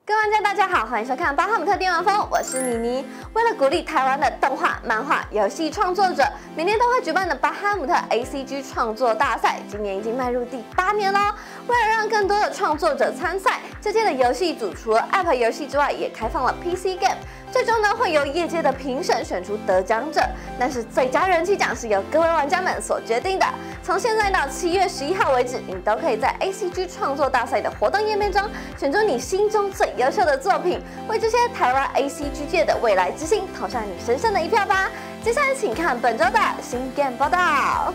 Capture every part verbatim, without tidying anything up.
各位玩家，大家好，欢迎收看《巴哈姆特电玩风》，我是妮妮。为了鼓励台湾的动画、漫画、游戏创作者，每年都会举办的巴哈姆特 A C G 创作大赛，今年已经迈入第八年喽。为了让更多的创作者参赛，这届的游戏组除了 App 游戏之外，也开放了 P C Game。最终呢，会由业界的评审选出得奖者，但是最佳人气奖是由各位玩家们所决定的。从现在到七月十一号为止，你都可以在 A C G 创作大赛的活动页面中选出你心中最优秀的作品，为这些台湾 A C G 界的未来之星投上你神圣的一票吧。接下来请看本周的新 Game 报道。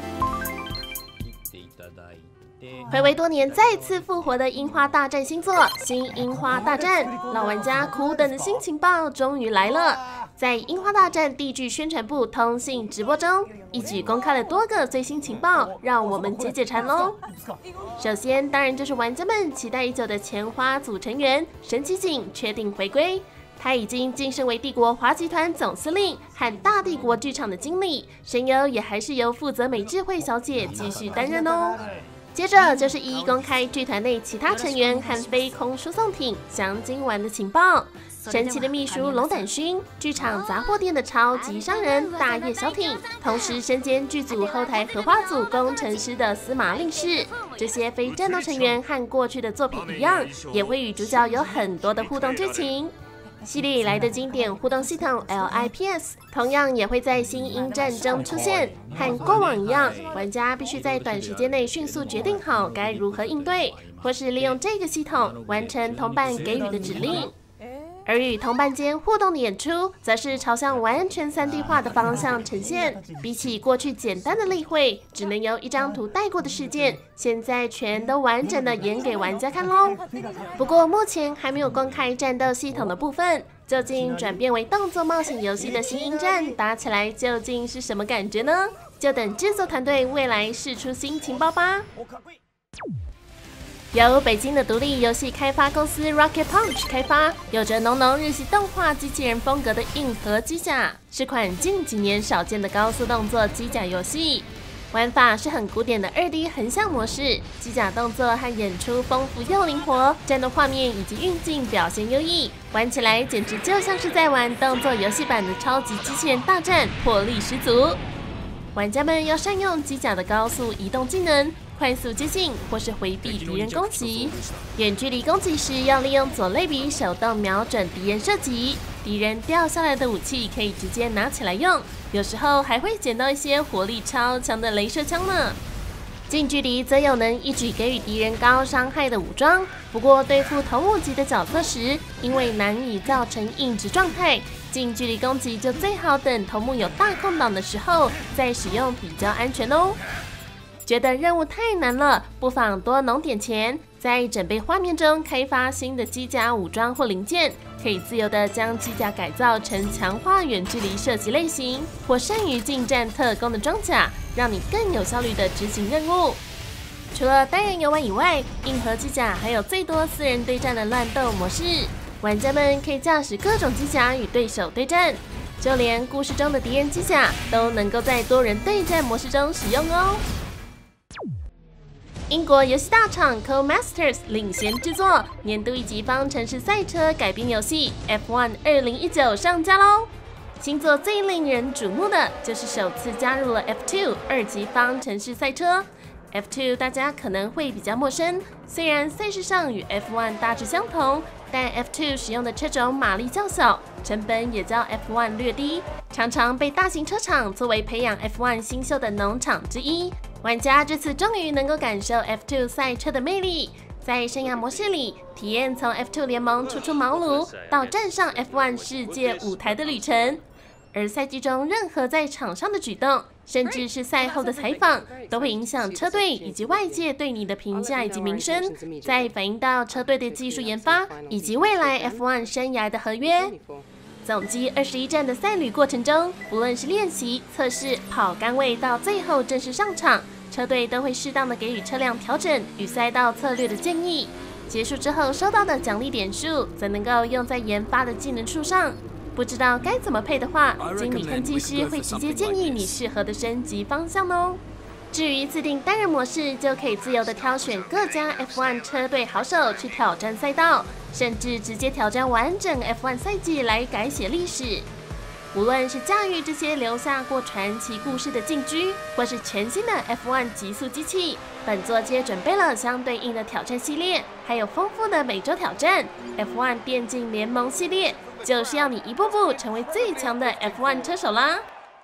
暌违多年再次复活的樱花大战新作《新樱花大战》，老玩家苦等的新情报终于来了。在樱花大战地剧宣传部通信直播中，一举公开了多个最新情报，让我们解解馋喽。首先，当然就是玩家们期待已久的前花组成员神崎景确定回归。他已经晋升为帝国华集团总司令和大帝国剧场的经理，声优也还是由负责美智慧小姐继续担任哦。接着就是一一公开剧团内其他成员和飞空输送艇详今晚的情报。神奇的秘书龙胆勋，剧场杂货店的超级商人大叶小挺，同时身兼剧组后台荷花组工程师的司马令士。这些非战斗成员和过去的作品一样，也会与主角有很多的互动剧情。系列以来的经典互动系统 L I P S 同样也会在新鹰战中出现，和过往一样，玩家必须在短时间内迅速决定好该如何应对，或是利用这个系统完成同伴给予的指令。而与同伴间互动的演出，则是朝向完全 三 D 化的方向呈现。比起过去简单的例会，只能由一张图带过的事件，现在全都完整的演给玩家看咯。不过目前还没有公开战斗系统的部分，究竟转变为动作冒险游戏的新鹰战打起来究竟是什么感觉呢？就等制作团队未来释出新情报吧。由北京的独立游戏开发公司 Rocket Punch 开发，有着浓浓日系动画机器人风格的硬核机甲，是款近几年少见的高速动作机甲游戏。玩法是很古典的 二 D 横向模式，机甲动作和演出丰富又灵活，战斗画面以及运镜表现优异，玩起来简直就像是在玩动作游戏版的超级机器人大战，魄力十足。玩家们要善用机甲的高速移动技能，快速接近或是回避敌人攻击。远距离攻击时要利用左类比手动瞄准敌人射击，敌人掉下来的武器可以直接拿起来用，有时候还会捡到一些火力超强的雷射枪呢。近距离则有能一举给予敌人高伤害的武装，不过对付同五级的角色时，因为难以造成硬直状态，近距离攻击就最好等头目有大空档的时候再使用比较安全哦。觉得任务太难了，不妨多弄点钱，在准备画面中开发新的机甲武装或零件，可以自由的将机甲改造成强化远距离射击类型或善于近战特攻的装甲，让你更有效率的执行任务。除了单人游玩以外，硬核机甲还有最多四人对战的乱斗模式，玩家们可以驾驶各种机甲与对手对战，就连故事中的敌人机甲都能够在多人对战模式中使用哦。英国游戏大厂 Codemasters 领衔制作年度一级方程式赛车改编游戏 F 一 二零一九上架喽！新作最令人瞩目的就是首次加入了 F 二 二级方程式赛车。F 二 大家可能会比较陌生，虽然赛事上与 F 一 大致相同，但 F 二 使用的车种马力较小，成本也较 F 一 略低，常常被大型车厂作为培养 F 一 新秀的农场之一。玩家这次终于能够感受 F 二 赛车的魅力，在生涯模式里体验从 F 二 联盟初出茅庐到站上 F 一 世界舞台的旅程。而赛季中任何在场上的举动，甚至是赛后的采访，都会影响车队以及外界对你的评价以及名声，再反映到车队的技术研发以及未来 F 一 生涯的合约。总计二十一站的赛旅过程中，不论是练习、测试、跑杆位到最后正式上场，车队都会适当的给予车辆调整与赛道策略的建议。结束之后收到的奖励点数，则能够用在研发的技能树上。不知道该怎么配的话，经理和技师会直接建议你适合的升级方向哦。 至于自定单人模式，就可以自由的挑选各家 F 一 车队好手去挑战赛道，甚至直接挑战完整 F 一 赛季来改写历史。无论是驾驭这些留下过传奇故事的劲居，或是全新的 F 一 极速机器，本作皆准备了相对应的挑战系列，还有丰富的每周挑战。F 一 电竞联盟系列就是要你一步步成为最强的 F 一 车手啦！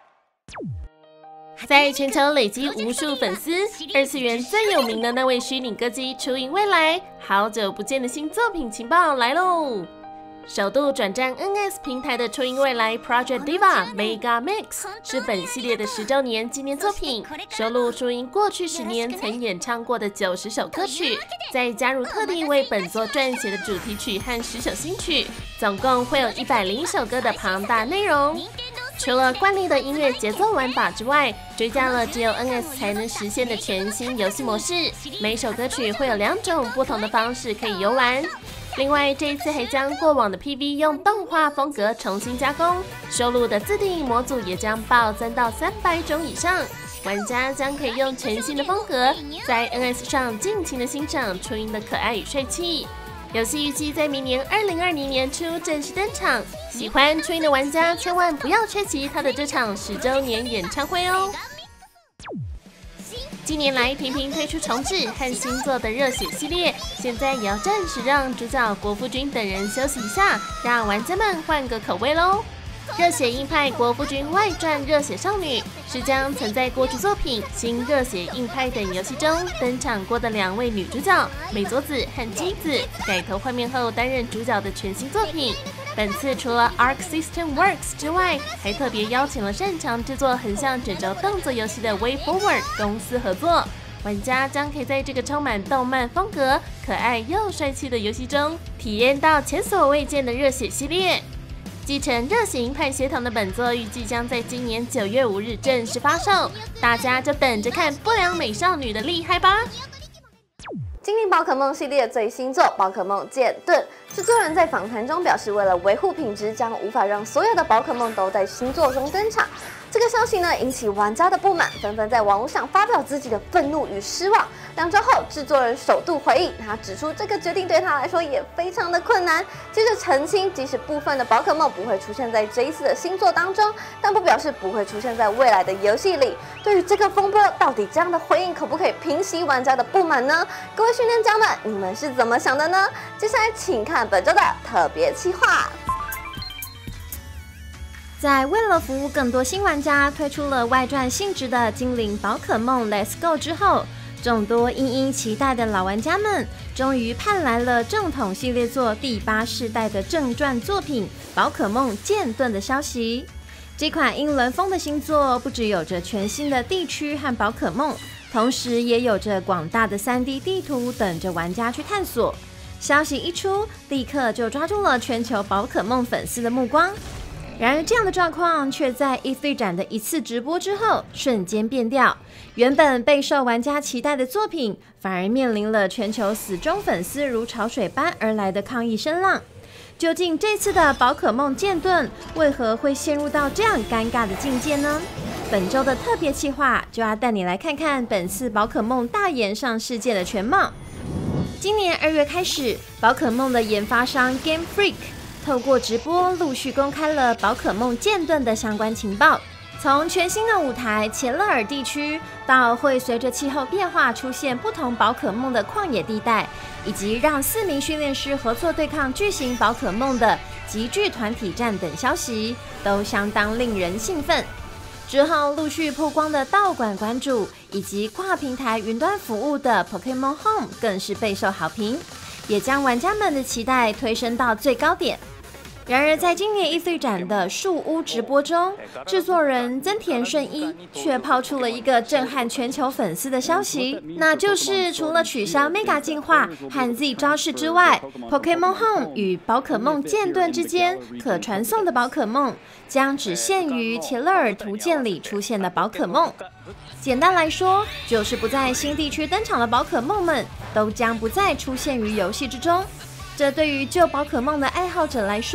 在全球累积无数粉丝，二次元最有名的那位虚拟歌姬初音未来，好久不见的新作品情报来喽！首度转战 N S 平台的初音未来 Project Diva Mega Mix 是本系列的十周年纪念作品，收录初音过去十年曾演唱过的九十首歌曲，再加入特地为本作撰写的主题曲和十首新曲，总共会有一百零一首歌的庞大内容。除了惯例的音乐节奏玩法之外，追加了只有 N S 才能实现的全新游戏模式，每首歌曲会有两种不同的方式可以游玩。另外，这一次还将过往的 P V 用动画风格重新加工，收录的自定义模组也将暴增到三百种以上。玩家将可以用全新的风格，在 N S 上尽情的欣赏初音的可爱与帅气。游戏预计在明年二零二零年初正式登场，喜欢初音的玩家千万不要缺席他的这场十周年演唱会哦！近年来频频推出重置和新作的热血系列，现在也要暂时让主角国夫君等人休息一下，让玩家们换个口味喽。热血硬派国夫君外传热血少女是将曾在过去作品新热血硬派等游戏中登场过的两位女主角美佐子和姬子改头换面后担任主角的全新作品。本次除了 Arc System Works 之外，还特别邀请了擅长制作横向卷轴动作游戏的 WayForward 公司合作，玩家将可以在这个充满动漫风格、可爱又帅气的游戏中体验到前所未见的热血系列。继承热血硬派血统的本作预计将在今年九月五日正式发售，大家就等着看不良美少女的厉害吧！ 精灵宝可梦系列最新作《宝可梦剑盾》，制作人在访谈中表示，为了维护品质，将无法让所有的宝可梦都在新作中登场。这个消息呢，引起玩家的不满，纷纷在网络上发表自己的愤怒与失望。两周后，制作人首度回应，他指出这个决定对他来说也非常的困难。接着澄清，即使部分的宝可梦不会出现在这一次的新作当中，但不表示不会出现在未来的游戏里。对于这个风波，到底这样的回应可不可以平息玩家的不满呢？各位训练家们，你们是怎么想的呢？接下来请看本周的特别企划。 在为了服务更多新玩家，推出了外传性质的精灵宝可梦 Let's Go 之后，众多殷殷期待的老玩家们终于盼来了正统系列作第八世代的正传作品《宝可梦剑盾》的消息。这款英伦风的新作不只有着全新的地区和宝可梦，同时也有着广大的 三 D 地图等着玩家去探索。消息一出，立刻就抓住了全球宝可梦粉丝的目光。然而，这样的状况却在 E 三 展的一次直播之后瞬间变调。原本备受玩家期待的作品，反而面临了全球死忠粉丝如潮水般而来的抗议声浪。究竟这次的宝可梦剑盾为何会陷入到这样尴尬的境界呢？本周的特别企划就要带你来看看本次宝可梦大延上事件的全貌。今年二月开始，宝可梦的研发商 Game Freak透过直播陆续公开了宝可梦剑盾的相关情报，从全新的舞台切勒尔地区，到会随着气候变化出现不同宝可梦的旷野地带，以及让四名训练师合作对抗巨型宝可梦的极巨团体战等消息，都相当令人兴奋。之后陆续曝光的道馆馆主以及跨平台云端服务的 Pokémon Home 更是备受好评，也将玩家们的期待推升到最高点。然而，在今年 E 三 展的树屋直播中，制作人增田顺一却抛出了一个震撼全球粉丝的消息，那就是除了取消 Mega 进化和 Z 招式之外， Pokémon Home 与宝可梦剑盾之间可传送的宝可梦将只限于切勒尔图鉴里出现的宝可梦。简单来说，就是不在新地区登场的宝可梦们都将不再出现于游戏之中。这对于旧宝可梦的爱好者来说，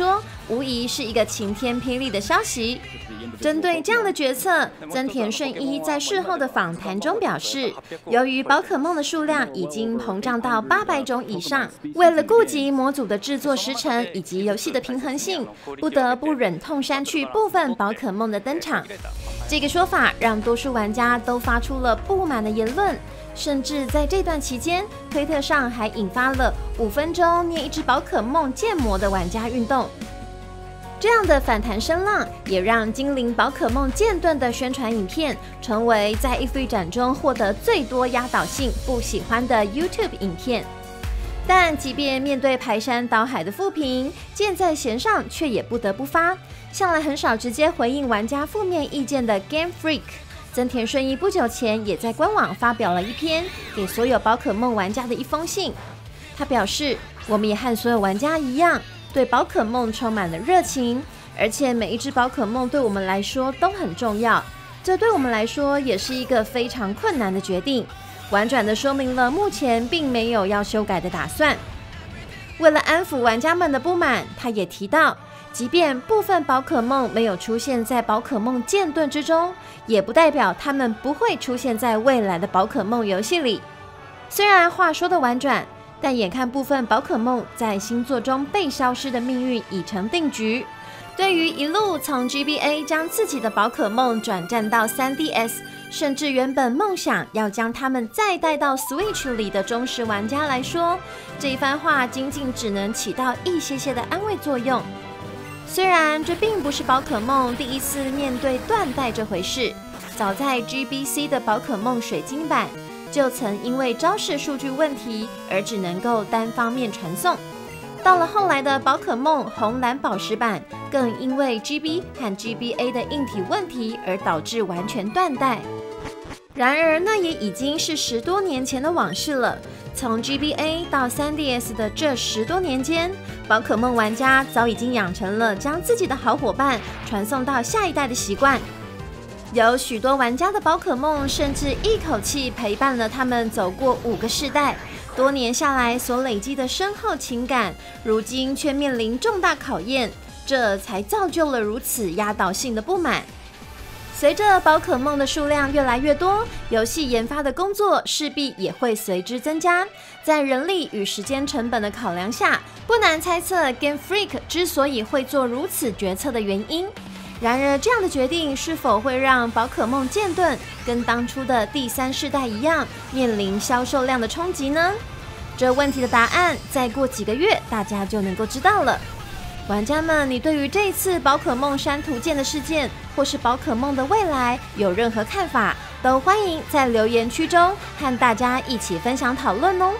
无疑是一个晴天霹雳的消息。针对这样的决策，增田顺一在事后的访谈中表示，由于宝可梦的数量已经膨胀到八百种以上，为了顾及模组的制作时程以及游戏的平衡性，不得不忍痛删去部分宝可梦的登场。这个说法让多数玩家都发出了不满的言论，甚至在这段期间，推特上还引发了五分钟捏一只宝可梦建模的玩家运动。这样的反弹声浪也让精灵宝可梦剑盾的宣传影片成为在 E 三 展中获得最多压倒性不喜欢的 YouTube 影片。但即便面对排山倒海的负评，箭在弦上却也不得不发。向来很少直接回应玩家负面意见的 Game Freak 增田顺一不久前也在官网发表了一篇给所有宝可梦玩家的一封信。他表示，我们也和所有玩家一样，对宝可梦充满了热情，而且每一只宝可梦对我们来说都很重要。这对我们来说也是一个非常困难的决定。婉转地说明了目前并没有要修改的打算。为了安抚玩家们的不满，他也提到，即便部分宝可梦没有出现在宝可梦剑盾之中，也不代表它们不会出现在未来的宝可梦游戏里。虽然话说得婉转，但眼看部分宝可梦在星座中被消失的命运已成定局，对于一路从 G B A 将自己的宝可梦转战到 三 D S， 甚至原本梦想要将他们再带到 Switch 里的忠实玩家来说，这一番话仅仅只能起到一些些的安慰作用。虽然这并不是宝可梦第一次面对断代这回事，早在 G B C 的宝可梦水晶版就曾因为招式数据问题而只能够单方面传送。到了后来的宝可梦红蓝宝石版，更因为 G B 和 G B A 的硬体问题而导致完全断代。然而，那也已经是十多年前的往事了。从 G B A 到 三 D S 的这十多年间，宝可梦玩家早已经养成了将自己的好伙伴传送到下一代的习惯。有许多玩家的宝可梦甚至一口气陪伴了他们走过五个世代，多年下来所累积的深厚情感，如今却面临重大考验，这才造就了如此压倒性的不满。随着宝可梦的数量越来越多，游戏研发的工作势必也会随之增加。在人力与时间成本的考量下，不难猜测 Game Freak 之所以会做如此决策的原因。然而，这样的决定是否会让宝可梦剑盾跟当初的第三世代一样，面临销售量的冲击呢？这问题的答案，再过几个月大家就能够知道了。玩家们，你对于这一次宝可梦删图鉴的事件，或是宝可梦的未来有任何看法，都欢迎在留言区中和大家一起分享讨论哦。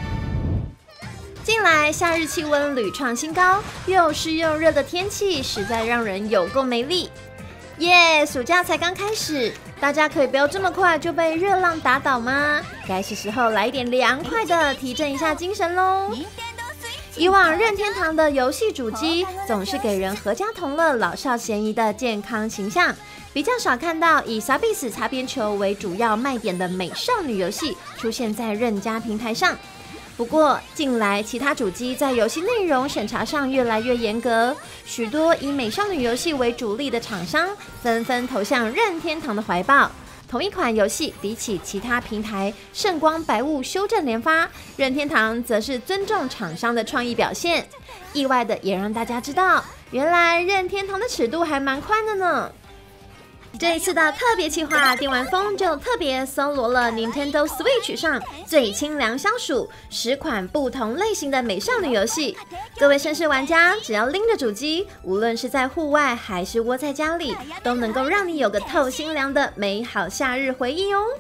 近来夏日气温屡创新高，又湿又热的天气实在让人有够没力。耶，暑假才刚开始，大家可以不要这么快就被热浪打倒吗？该是时候来一点凉快的，提振一下精神咯。以往任天堂的游戏主机总是给人合家同乐、老少咸宜的健康形象，比较少看到以撒比斯擦边球为主要卖点的美少女游戏出现在任家平台上。不过，近来其他主机在游戏内容审查上越来越严格，许多以美少女游戏为主力的厂商纷纷投向任天堂的怀抱。同一款游戏比起其他平台圣光白雾修正连发，任天堂则是尊重厂商的创意表现。意外的也让大家知道，原来任天堂的尺度还蛮宽的呢。这一次的特别企划，电玩风就特别搜罗了 Nintendo Switch 上最清凉消暑十款不同类型的美少女游戏。各位绅士玩家，只要拎着主机，无论是在户外还是窝在家里，都能够让你有个透心凉的美好夏日回忆哦。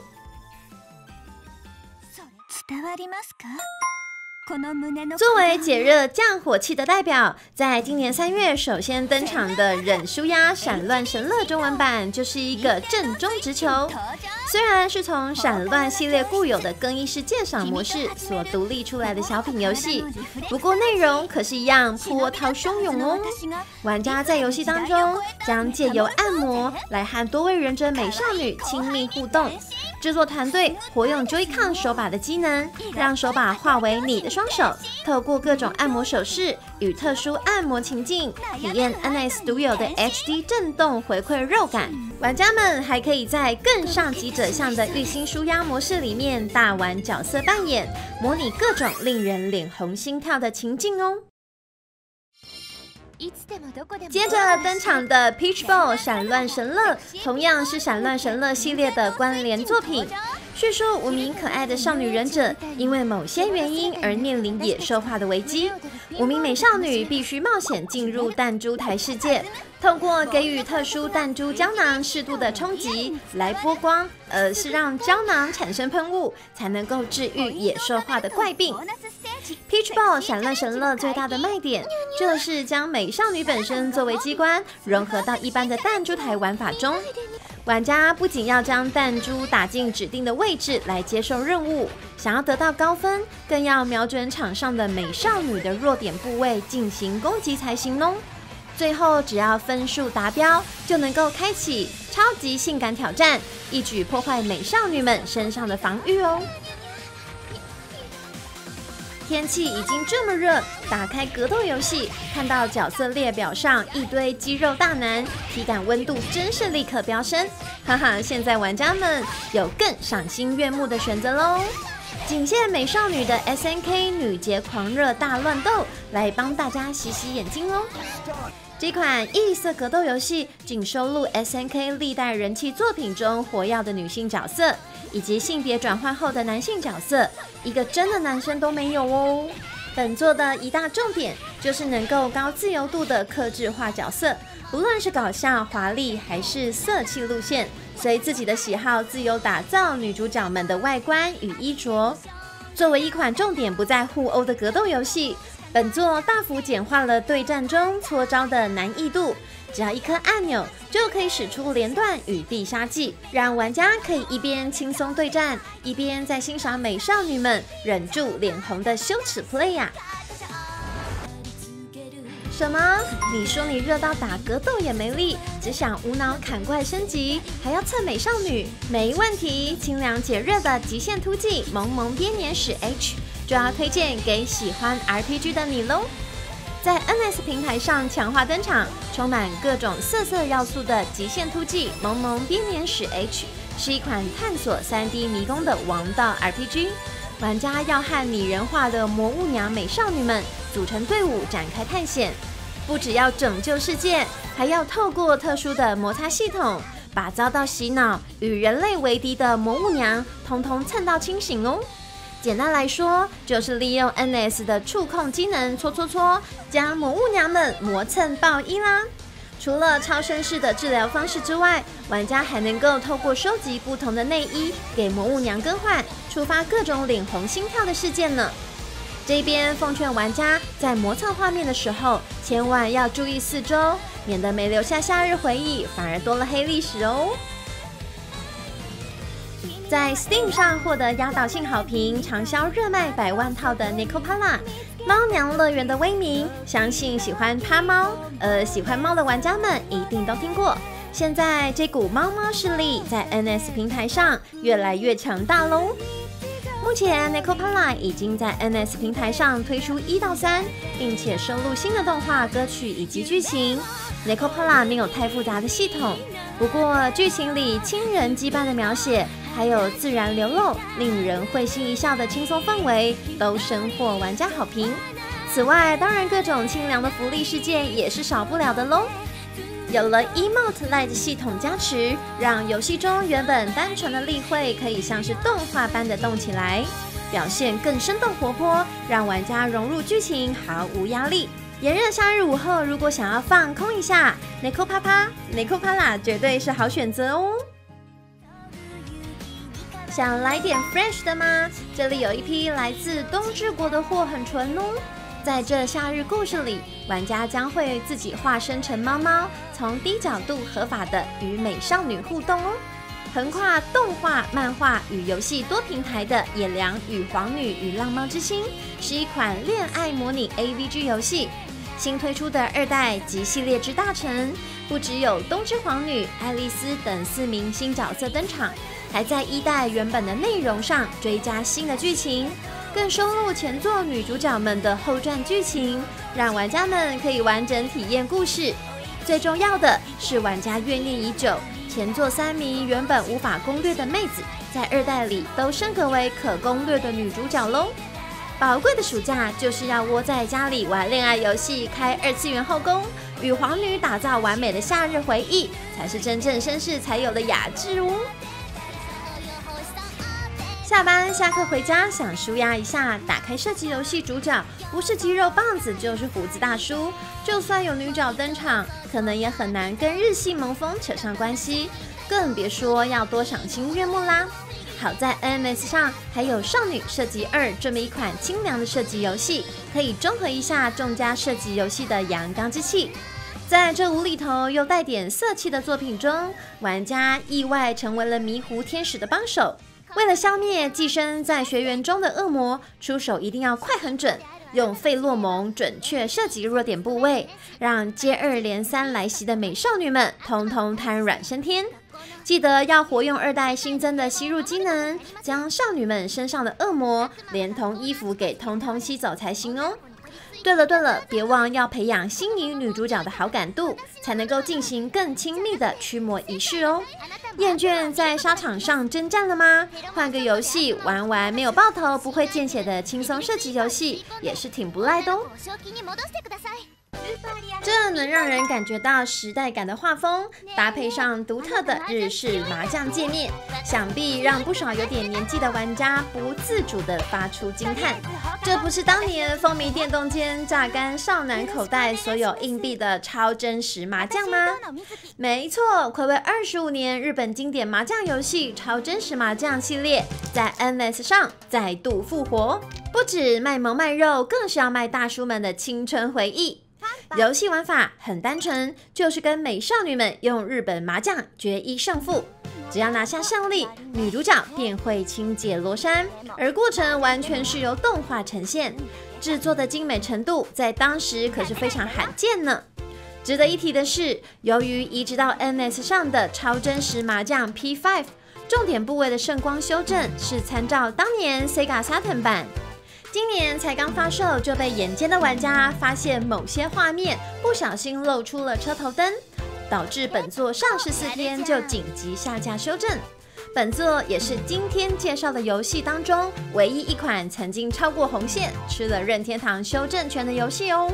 作为解热降火气的代表，在今年三月首先登场的忍舒压闪乱神乐中文版就是一个正中直球。虽然是从闪乱系列固有的更衣室鉴赏模式所独立出来的小品游戏，不过内容可是一样波涛汹涌哦。玩家在游戏当中将借由按摩来和多位忍者美少女亲密互动。 制作团队活用 Joy-Con 手把的机能，让手把化为你的双手，透过各种按摩手势与特殊按摩情境，体验 N S 独有的 H D 震动回馈肉感。玩家们还可以在更上级者项的玉心舒压模式里面大玩角色扮演，模拟各种令人脸红心跳的情境哦。接着登场的 Peach Ball 闪乱神乐，同样是闪乱神乐系列的关联作品。叙述五名可爱的少女忍者因为某些原因而面临野兽化的危机，五名美少女必须冒险进入弹珠台世界，透过给予特殊弹珠胶囊适度的冲击来波光，呃，是让胶囊产生喷雾，才能够治愈野兽化的怪病。Peach Ball 闪乱神乐最大的卖点就是将美少女本身作为机关融合到一般的弹珠台玩法中。玩家不仅要将弹珠打进指定的位置来接受任务，想要得到高分，更要瞄准场上的美少女的弱点部位进行攻击才行哦。最后只要分数达标，就能够开启超级性感挑战，一举破坏美少女们身上的防御哦。天气已经这么热，打开格斗游戏，看到角色列表上一堆肌肉大男，体感温度真是立刻飙升。哈哈，现在玩家们有更赏心悦目的选择喽！仅限美少女的 S N K 女节狂热大乱斗，来帮大家洗洗眼睛哦。这款异色格斗游戏仅收录 S N K 历代人气作品中活跃的女性角色，以及性别转换后的男性角色，一个真的男生都没有哦。本作的一大重点就是能够高自由度的客制化角色，不论是搞笑、华丽还是色气路线，随自己的喜好自由打造女主角们的外观与衣着。作为一款重点不在互殴的格斗游戏，本作大幅简化了对战中搓招的难易度，只要一颗按钮就可以使出连段与必杀技，让玩家可以一边轻松对战，一边在欣赏美少女们忍住脸红的羞耻 play 呀、啊！什么？你说你热到打格斗也没力，只想无脑砍怪升级，还要蹭美少女？没问题，清凉解热的极限突击萌萌编年史 H 就要推荐给喜欢 R P G 的你喽！在 N S 平台上强化登场，充满各种色色要素的极限突击萌萌编年史 H 是一款探索 三 D 迷宫的王道 R P G。玩家要和拟人化的魔物娘美少女们组成队伍展开探险，不只要拯救世界，还要透过特殊的摩擦系统，把遭到洗脑与人类为敌的魔物娘通通蹭到清醒哦。简单来说，就是利用 N S 的触控机能搓搓搓，将魔物娘们磨蹭爆衣啦。除了超绅士的治疗方式之外，玩家还能够透过收集不同的内衣给魔物娘更换，触发各种脸红心跳的事件呢。这边奉劝玩家在摩擦画面的时候，千万要注意四周，免得没留下夏日回忆，反而多了黑历史哦。在 Steam 上获得压倒性好评、畅销热卖百万套的 Necopala 猫娘乐园的威名，相信喜欢趴猫、呃喜欢猫的玩家们一定都听过。现在这股猫猫势力在 N S 平台上越来越强大喽。目前 Necopala 已经在 N S 平台上推出一到三，并且收录新的动画、歌曲以及剧情。Necopala 没有太复杂的系统，不过剧情里亲人羁绊的描写，还有自然流露、令人会心一笑的轻松氛围，都深获玩家好评。此外，当然各种清凉的福利事件也是少不了的喽。有了 Emote Lite 系统加持，让游戏中原本单纯的例会可以像是动画般的动起来，表现更生动活泼，让玩家融入剧情毫无压力。炎热夏日午后，如果想要放空一下 ，Necopala Necopala 绝对是好选择哦。想来点 fresh 的吗？这里有一批来自冬之国的货很纯哦。在这夏日故事里，玩家将会自己化身成猫猫，从低角度合法的与美少女互动哦。横跨动画、漫画与游戏多平台的《野良与皇女与浪猫之心》是一款恋爱模拟 A V G 游戏。新推出的二代及系列之大成，不只有冬之皇女、爱丽丝等四名新角色登场， 还在一代原本的内容上追加新的剧情，更收录前作女主角们的后传剧情，让玩家们可以完整体验故事。最重要的是，玩家怨念已久，前作三名原本无法攻略的妹子，在二代里都升格为可攻略的女主角喽。宝贵的暑假就是要窝在家里玩恋爱游戏，开二次元后宫，与皇女打造完美的夏日回忆，才是真正绅士才有的雅致哦。下班下课回家想舒压一下，打开射击游戏，主角不是肌肉棒子就是胡子大叔，就算有女角登场，可能也很难跟日系萌风扯上关系，更别说要多赏心悦目啦。好在 N M S 上还有《少女射击二》这么一款清凉的射击游戏，可以综合一下众家射击游戏的阳刚之气。在这无厘头又带点色气的作品中，玩家意外成为了迷糊天使的帮手。为了消灭寄生在学园中的恶魔，出手一定要快很准，用费洛蒙准确射击弱点部位，让接二连三来袭的美少女们通通瘫软升天。记得要活用二代新增的吸入机能，将少女们身上的恶魔连同衣服给通通吸走才行哦。对了对了，别忘要培养心仪女主角的好感度，才能够进行更亲密的驱魔仪式哦。厌倦在沙场上征战了吗？换个游戏玩玩没有爆头、不会见血的轻松射击游戏，也是挺不赖的哦。这能让人感觉到时代感的画风，搭配上独特的日式麻将界面，想必让不少有点年纪的玩家不自主地发出惊叹。这不是当年风靡电动间榨干少男口袋所有硬币的超真实麻将吗？没错，睽违二十五年，日本经典麻将游戏超真实麻将系列在 N S 上再度复活，不止卖萌卖肉，更是要卖大叔们的青春回忆。游戏玩法很单纯，就是跟美少女们用日本麻将决一胜负。只要拿下胜利，女主角便会轻解罗衫，而过程完全是由动画呈现，制作的精美程度在当时可是非常罕见呢。值得一提的是，由于移植到 N S 上的超真实麻将 P 五， 重点部位的圣光修正是参照当年 Sega Saturn 版。今年才刚发售，就被眼尖的玩家发现某些画面不小心露出了车头灯，导致本作上市四天就紧急下架修正。本作也是今天介绍的游戏当中唯一一款曾经超过红线、吃了任天堂修正权的游戏哦。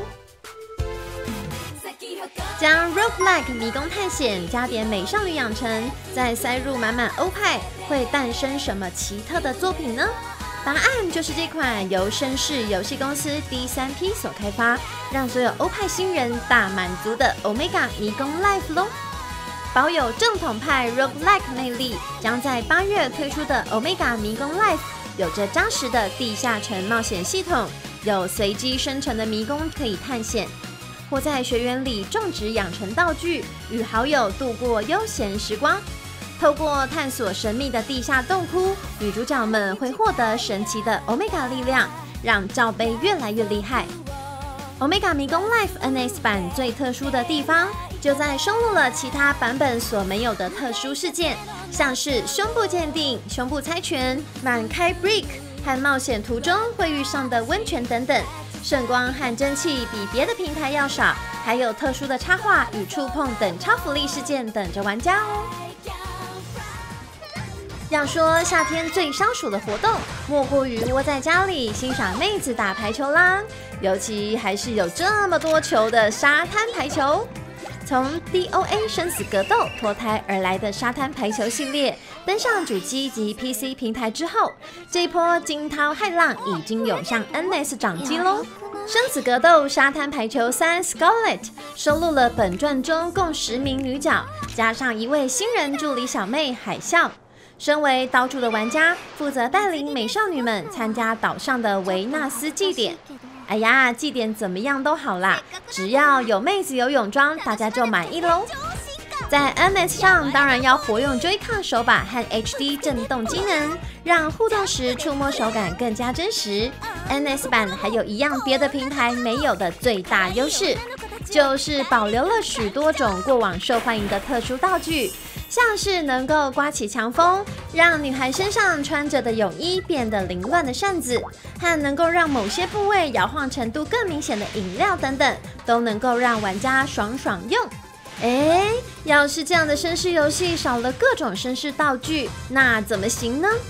将 roguelike 迷宫探险加点美少女养成，再塞入满满欧派，会诞生什么奇特的作品呢？答案就是这款由绅士游戏公司 D 三 P 所开发，让所有欧派新人大满足的 Omega 迷宫 Life 咯。保有正统派 roguelike 魅力，将在八月推出的 Omega 迷宫 Life 有着扎实的地下城冒险系统，有随机生成的迷宫可以探险，或在学园里种植养成道具，与好友度过悠闲时光。透过探索神秘的地下洞窟，女主角们会获得神奇的 Omega 力量，让罩杯越来越厉害。Omega 迷宫 Life N S 版最特殊的地方，就在收录了其他版本所没有的特殊事件，像是胸部鉴定、胸部猜拳、满开 Brick 和冒险途中会遇上的温泉等等。圣光和蒸汽比别的平台要少，还有特殊的插画与触碰等超福利事件等着玩家哦。要说夏天最消暑的活动，莫过于窝在家里欣赏妹子打排球啦，尤其还是有这么多球的沙滩排球。从 D O A 生死格斗脱胎而来的沙滩排球系列登上主机及 P C 平台之后，这一波惊涛骇浪已经涌向 N S 掌机喽。生死格斗沙滩排球三 Scarlet 收录了本传中共十名女角，加上一位新人助理小妹海啸。身为岛主的玩家，负责带领美少女们参加岛上的维纳斯祭典。哎呀，祭典怎么样都好啦，只要有妹子有泳装，大家就满意喽。在 N S 上，当然要活用 Joy-Con 手把和 H D 震动机能，让互动时触摸手感更加真实。N S 版还有一样别的平台没有的最大优势，就是保留了许多种过往受欢迎的特殊道具。 像是能够刮起强风，让女孩身上穿着的泳衣变得凌乱的扇子，和能够让某些部位摇晃程度更明显的饮料等等，都能够让玩家爽爽用。哎，要是这样的绅士游戏少了各种绅士道具，那怎么行呢？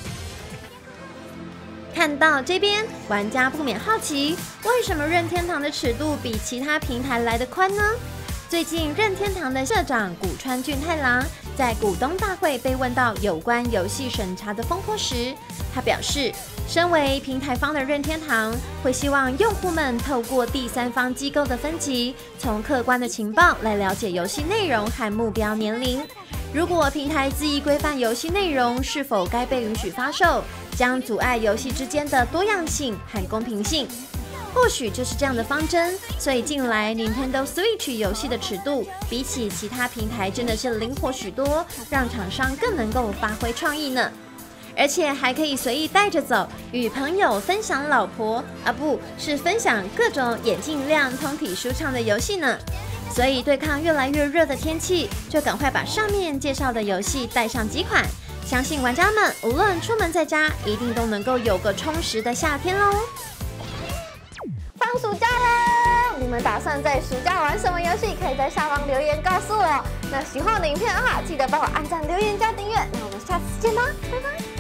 看到这边，玩家不免好奇，为什么任天堂的尺度比其他平台来得宽呢？最近，任天堂的社长古川俊太郎在股东大会被问到有关游戏审查的风波时，他表示，身为平台方的任天堂会希望用户们透过第三方机构的分级，从客观的情报来了解游戏内容和目标年龄。如果平台恣意规范游戏内容是否该被允许发售，将阻碍游戏之间的多样性和公平性。或许就是这样的方针，所以近来 Nintendo Switch 游戏的尺度比起其他平台真的是灵活许多，让厂商更能够发挥创意呢。而且还可以随意带着走，与朋友分享老婆啊，不是分享各种眼睛亮、通体舒畅的游戏呢。所以对抗越来越热的天气，就赶快把上面介绍的游戏带上几款，相信玩家们无论出门在家，一定都能够有个充实的夏天喽。 放暑假了，你们打算在暑假玩什么游戏？可以在下方留言告诉我。那喜欢我的影片的话，记得帮我按赞、留言、加订阅。那我们下次见啦，拜拜。